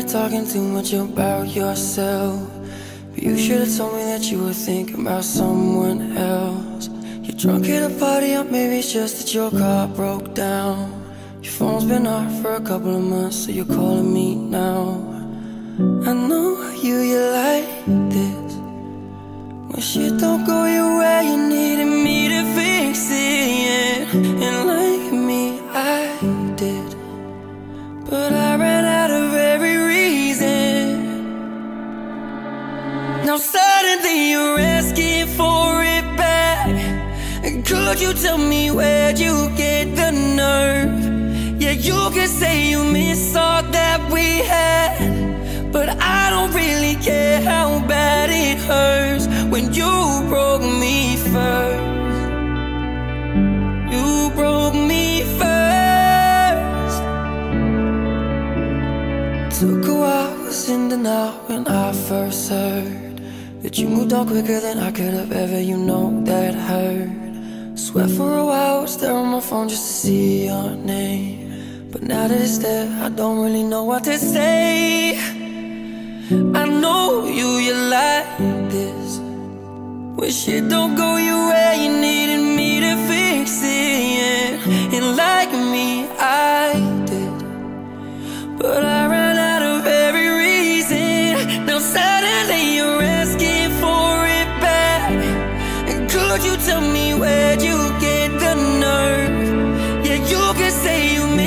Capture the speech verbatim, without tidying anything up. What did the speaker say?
you're talking too much about yourself, but you should've told me that you were thinking about someone else. You're drunk at a party, or maybe it's just that your car broke down. Your phone's been off for a couple of months, so you're calling me now. I know you, you like this. When shit don't go your way, you needed me to fix it, yeah. And like me, I did, but I ran out of every reason. Now suddenly you're asking for it back. Could you tell me where'd you get the nerve? Yeah, you can say you miss all that we had, but I don't really care how bad it hurts when you broke me first. You broke me first. Took a while, was in denial when I first heard that you moved on quicker than I could have ever, you know that hurt. Sweat for a while, was there on my phone just to see your name, but now that it's there, I don't really know what to say. I know you, you like this. When shit don't go your way, you needed me to fix it, yeah. And like me, I did, but I ran out of every reason. Now suddenly you're asking for it back. And could you tell me where'd you get the nerve? Yeah, you can say you missed